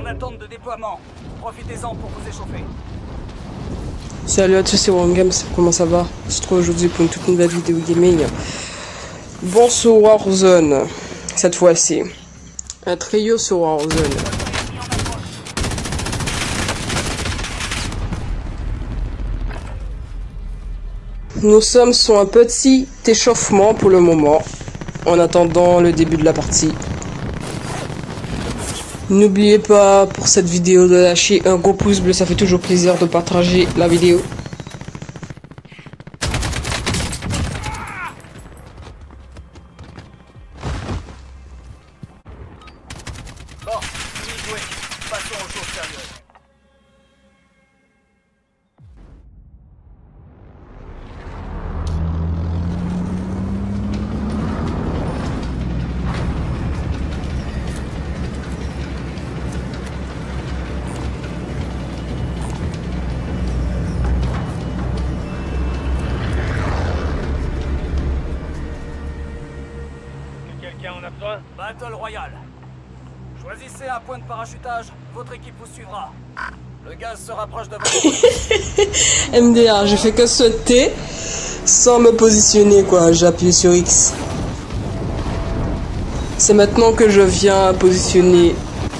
attente de déploiement. Profitez-en pour vous échauffer. Salut à tous, c'est Wargame, comment ça va? On se retrouve aujourd'hui pour une toute nouvelle vidéo gaming. Bon sur Warzone, cette fois-ci. Un trio sur Warzone. Nous sommes sur un petit échauffement pour le moment, en attendant le début de la partie. N'oubliez pas pour cette vidéo de lâcher un gros pouce bleu, ça fait toujours plaisir de partager la vidéo. Bon, fini de jouer. Passons aux choses sérieuses. Quelqu'un en a besoin? Battle Royale. Choisissez un point de parachutage, votre équipe vous suivra. Le gaz se rapproche de votre... MDR, je fais que sauter sans me positionner quoi, j'appuie sur X. C'est maintenant que je viens positionner.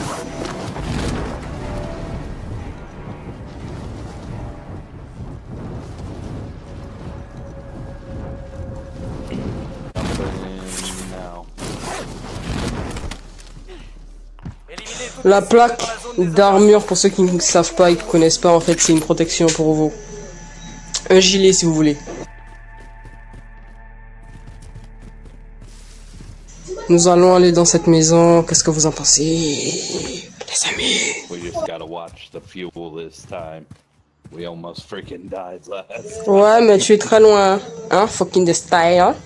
La plaque d'armure, pour ceux qui ne savent pas et qui ne connaissent pas, en fait, c'est une protection pour vous. Un gilet, si vous voulez. Nous allons aller dans cette maison. Qu'est-ce que vous en pensez, les amis? Ouais, mais tu es très loin. Hein, fucking the style, hein?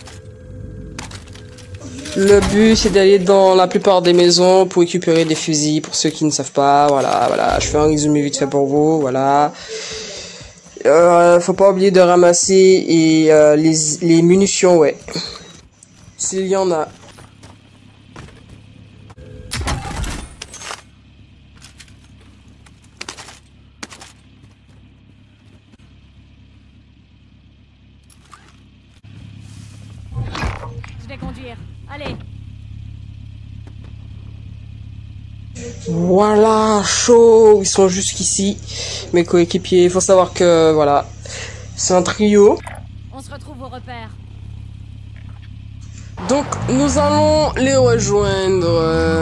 Le but, c'est d'aller dans la plupart des maisons pour récupérer des fusils, pour ceux qui ne savent pas. Voilà. Je fais un résumé vite fait pour vous, voilà. Faut pas oublier de ramasser et les munitions, ouais. S'il y en a. Je vais conduire. Allez. Voilà, chaud. Ils sont jusqu'ici, mes coéquipiers. Il faut savoir que, voilà, c'est un trio. On se retrouve au repère. Donc, nous allons les rejoindre.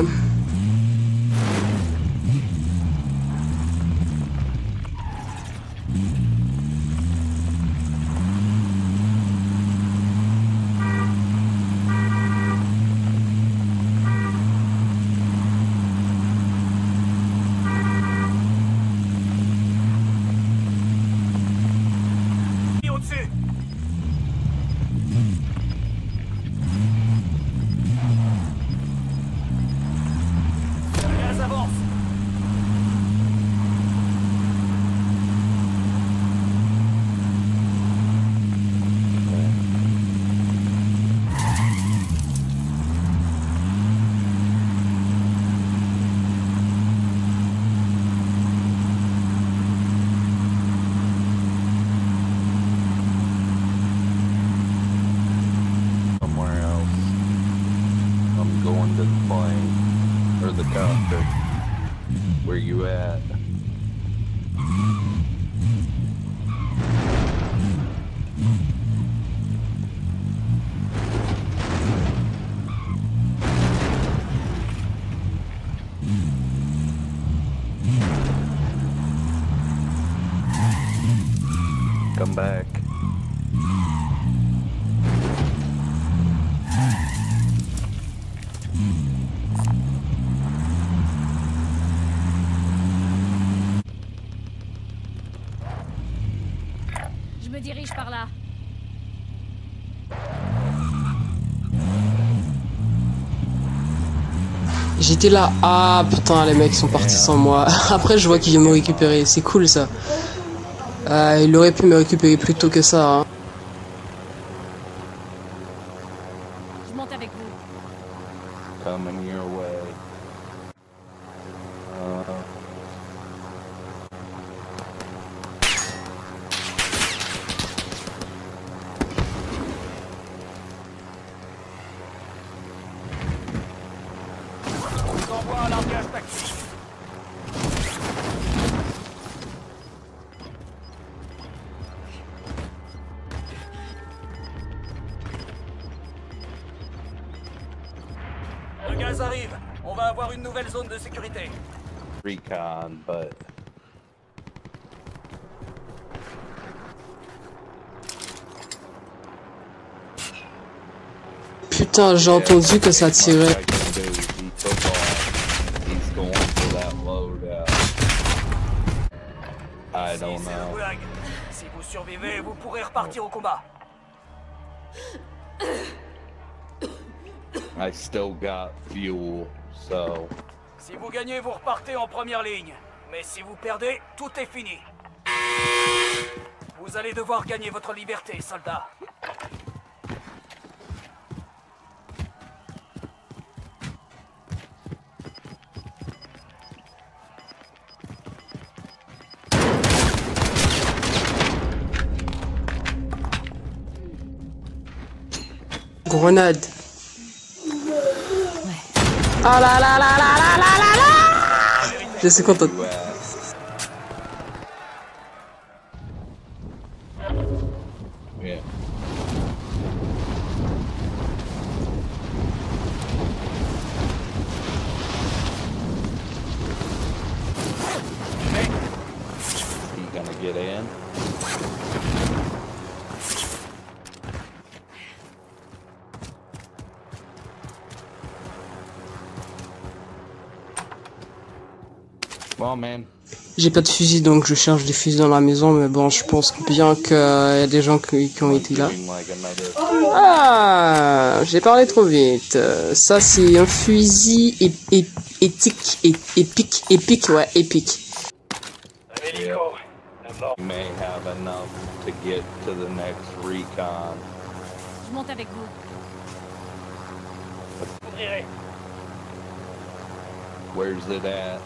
Au-dessus. Le gaz avance. Somewhere else. I'm going to the plane or the cockpit. Where you at? Come back. Je me dirige par là. J'étais là. Ah putain, les mecs sont partis sans moi. Après, je vois qu'ils viennent me récupérer. C'est cool ça. Il aurait pu me récupérer plus tôt que ça. Hein. Je monte avec vous. Coming your way. envoie un largage tactique. Le gaz arrive. On va avoir une nouvelle zone de sécurité. Recon, but Putain, j'ai entendu que ça tirait. I Si don't c'est le know. goulag. Si vous survivez, vous pourrez repartir au combat. I still got fuel, so Si vous gagnez, vous repartez en première ligne. Mais si vous perdez, tout est fini. Vous allez devoir gagner votre liberté, soldats. Grenade. Ah là là là là là là là là. Je suis contente. yeah. You gonna get in? Well, man. J'ai pas de fusil donc je cherche des fusils dans la maison, mais bon, je pense bien qu'il y a des gens qui ont été là. Doing like another. Ah, j'ai parlé trop vite. Ça c'est un fusil épique, ouais, épique. Hélico, la mort. You may have enough to get to the next recon. Je monte avec vous. Ouvrirez. Where's it at?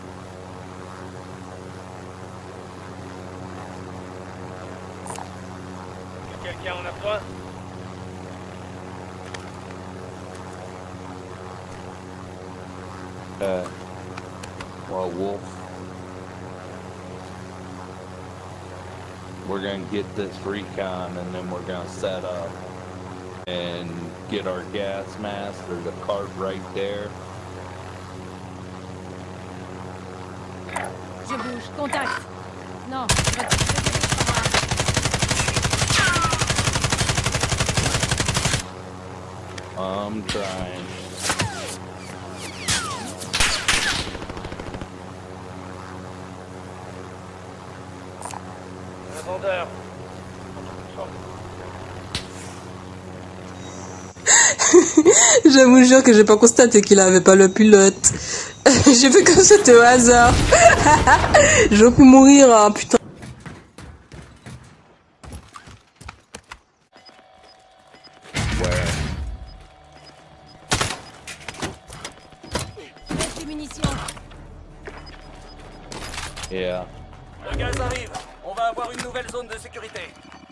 Quelqu'un en a besoin? Well, Wolf. We're gonna get this recon and then we're gonna set up and get our gas mask. There's a cart right there. Je bouge. Contact. Non, je dirige par là. I'm trying. Un vendeur. Je vous jure que j'ai pas constaté qu'il avait pas le pilote. J'ai fait comme c'était au hasard. J'aurais pu mourir, hein, putain. Where? Laisse les munitions. Yeah. Le gaz arrive. On va avoir une nouvelle zone de sécurité.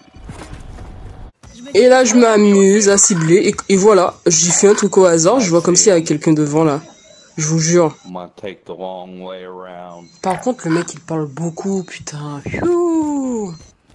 Et là, je m'amuse à cibler. Et voilà, j'ai fait un truc au hasard. Je vois comme s'il y avait quelqu'un devant là. Je vous jure. I'm gonna take the long way around. Par contre, le mec, il parle beaucoup, putain. Pfiou.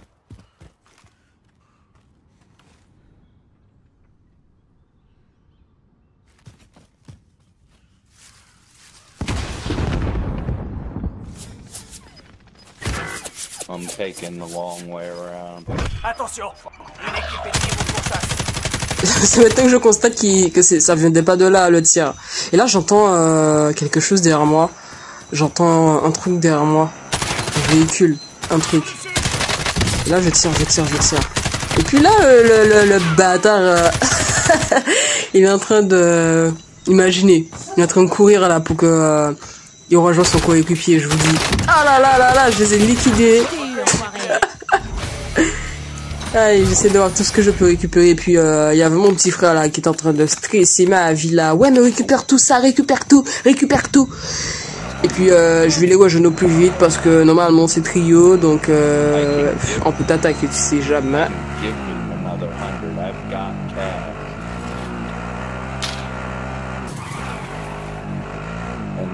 I'm taking the long way around. Attention, une équipe ennemie vous pourchasse. C'est maintenant que je constate ça venait pas de là, le tir. Et là, j'entends quelque chose derrière moi. J'entends un truc derrière moi. Un véhicule, un truc. Et là, je tire. Et puis là, le bâtard, il est en train de... Imaginez, il est en train de courir là pour que... il rejoint son coéquipier, je vous dis. Ah là là là là, je les ai liquidés. Allez, j'essaie de voir tout ce que je peux récupérer. Et puis, il y avait mon petit frère là qui est en train de stresser ma vie là. Ouais, mais récupère tout ça, récupère tout. Et puis, je vais les rejoindre au plus vite parce que normalement c'est trio. Donc, on peut t'attaquer, tu sais jamais. Give me another 100. I've got cash. And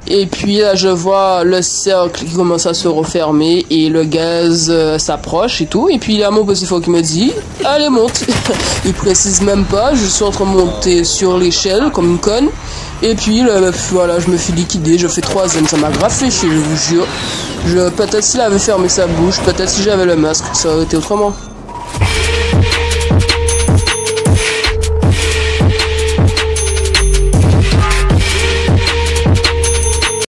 Et puis là, je vois le cercle qui commence à se refermer et le gaz s'approche et tout. Et puis il y a mon petit frère qui me dit, allez monte. Il précise même pas, je suis en train de monter sur l'échelle comme une conne. Et puis voilà, je me fais liquider, je fais 3ème, ça m'a grave fait chier, je vous jure. Peut-être s'il avait fermé sa bouche, peut-être si j'avais le masque, ça aurait été autrement.